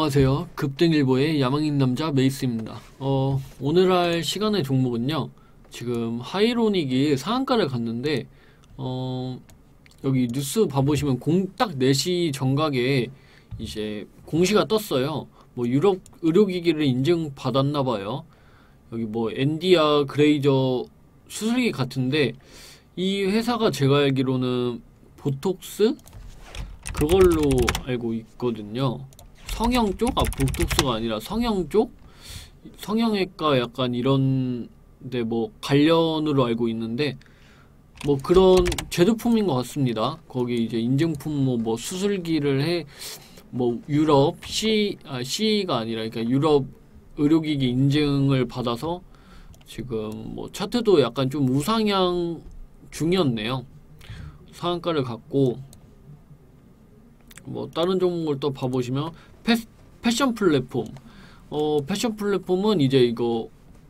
안녕하세요. 급등일보의 야망인 남자 메이스입니다. 오늘 할 시간의 종목은요. 지금 하이로닉이 상한가를 갔는데 여기 뉴스 봐보시면 딱 4시 정각에 이제 공시가 떴어요. 뭐 유럽 의료기기를 인증받았나봐요. 여기 뭐 엔디아 그레이저 수술기 같은데 이 회사가 제가 알기로는 보톡스? 그걸로 알고 있거든요. 성형 쪽? 보톡스가 아니라 성형 쪽? 성형외과 약간 이런 데 뭐 관련으로 알고 있는데 뭐 그런 제조품인 것 같습니다. 거기 이제 인증품 뭐 수술기를 해 뭐 유럽 CE가 아니라 그러니까 유럽 의료기기 인증을 받아서 지금 뭐 차트도 약간 좀 우상향 중이었네요. 상한가를 갖고 뭐 다른 종목을 또 봐보시면 패션 플랫폼 패션 플랫폼은 이제 이거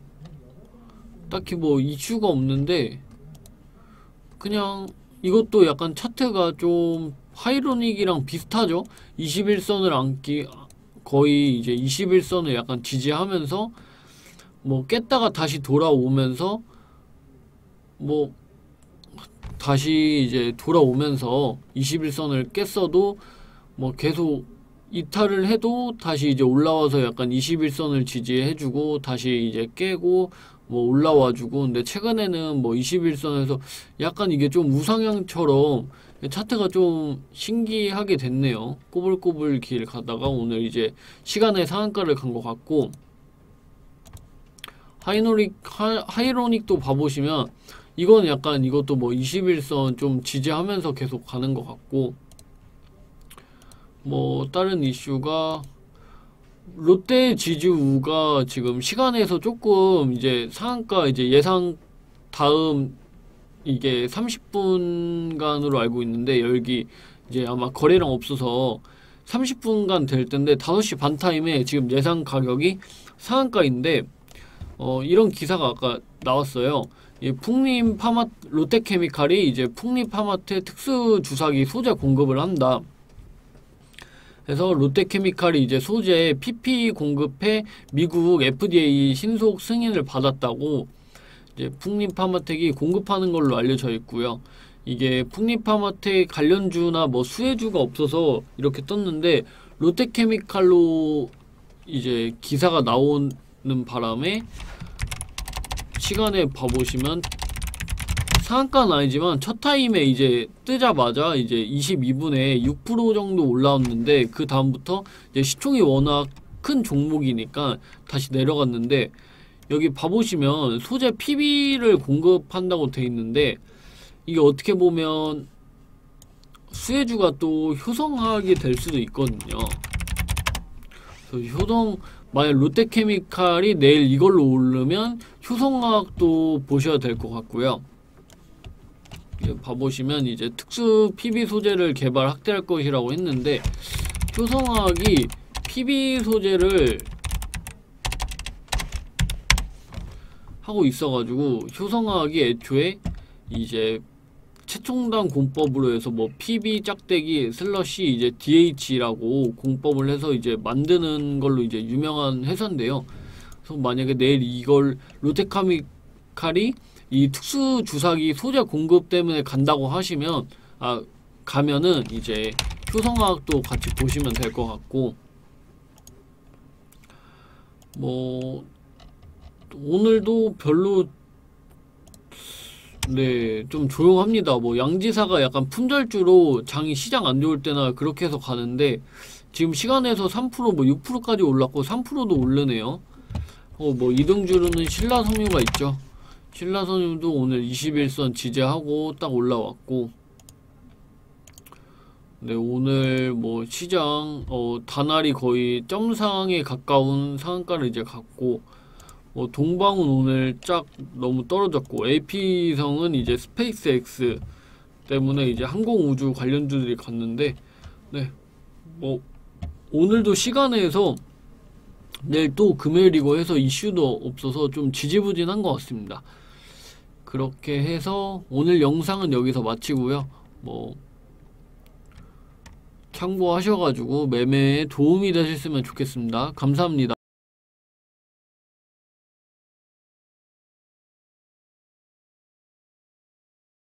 딱히 뭐 이슈가 없는데 그냥 이것도 약간 차트가 좀 하이로닉이랑 비슷하죠. 21선을 안기 거의 이제 21선을 약간 지지하면서 뭐 깼다가 다시 돌아오면서 뭐 다시 이제 돌아오면서 21선을 깼어도 뭐 계속 이탈을 해도 다시 이제 올라와서 약간 21선을 지지해주고 다시 이제 깨고 뭐 올라와주고. 근데 최근에는 뭐 21선에서 약간 이게 좀 우상향처럼 차트가 좀 신기하게 됐네요. 꼬불꼬불 길 가다가 오늘 이제 시간의 상한가를 간 것 같고, 하이로닉도 봐보시면 이건 약간 이것도 뭐 21선 좀 지지하면서 계속 가는 것 같고, 뭐 다른 이슈가 롯데 지주가 지금 시간에서 조금 이제 상한가 이제 예상 다음 이게 30분간으로 알고 있는데 여기 이제 아마 거래량 없어서 30분간 될 텐데 5시 반 타임에 지금 예상 가격이 상한가인데 이런 기사가 아까 나왔어요. 롯데케미칼이 이제 풍립파마트에 특수 주사기 소재 공급을 한다. 그래서 롯데케미칼이 이제 소재 PP 공급해 미국 FDA 신속 승인을 받았다고 이제 풍립파마텍이 공급하는 걸로 알려져 있고요. 이게 풍립파마텍 관련주나 뭐 수혜주가 없어서 이렇게 떴는데 롯데케미칼로 이제 기사가 나오는 바람에 시간에 봐보시면 상한가는 아니지만 첫 타임에 이제 뜨자마자 이제 22분에 6% 정도 올라왔는데 그 다음부터 이제 시총이 워낙 큰 종목이니까 다시 내려갔는데 여기 봐보시면 소재 PB를 공급한다고 돼 있는데 이게 어떻게 보면 수혜주가 또 효성하게 될 수도 있거든요. 그래서 만약 롯데케미칼이 내일 이걸로 오르면 효성학도 보셔야 될 것 같고요. 봐보시면 이제 특수 PB 소재를 개발 확대할 것이라고 했는데 효성학이 PB 소재를 하고 있어가지고 효성학이 애초에 이제 최첨단 공법으로 해서 뭐 PB 짝대기 슬러시 이제 DH라고 공법을 해서 이제 만드는 걸로 이제 유명한 회사인데요. 그래서 만약에 내일 이걸 롯데케미칼이 이 특수 주사기 소재 공급 때문에 간다고 하시면 가면은 이제 효성학도 같이 보시면 될 것 같고, 뭐 오늘도 별로 좀 조용합니다. 뭐 양지사가 약간 품절주로 장이 시장 안 좋을 때나 그렇게 해서 가는데 지금 시간에서 3% 뭐 6%까지 올랐고 3%도 오르네요. 뭐 이등주로는 신라섬유가 있죠. 신라섬유도 오늘 21선 지지하고 딱 올라왔고, 네, 오늘 뭐 시장 단알이 거의 점상에 가까운 상한가를 이제 갔고, 동방은 오늘 쫙 너무 떨어졌고, AP성은 이제 스페이스X 때문에 이제 항공우주 관련주들이 갔는데, 네, 뭐 오늘도 시간에서 내일 또 금요일이고 해서 이슈도 없어서 좀 지지부진한 것 같습니다. 그렇게 해서 오늘 영상은 여기서 마치고요. 뭐 참고하셔가지고 매매에 도움이 되셨으면 좋겠습니다. 감사합니다.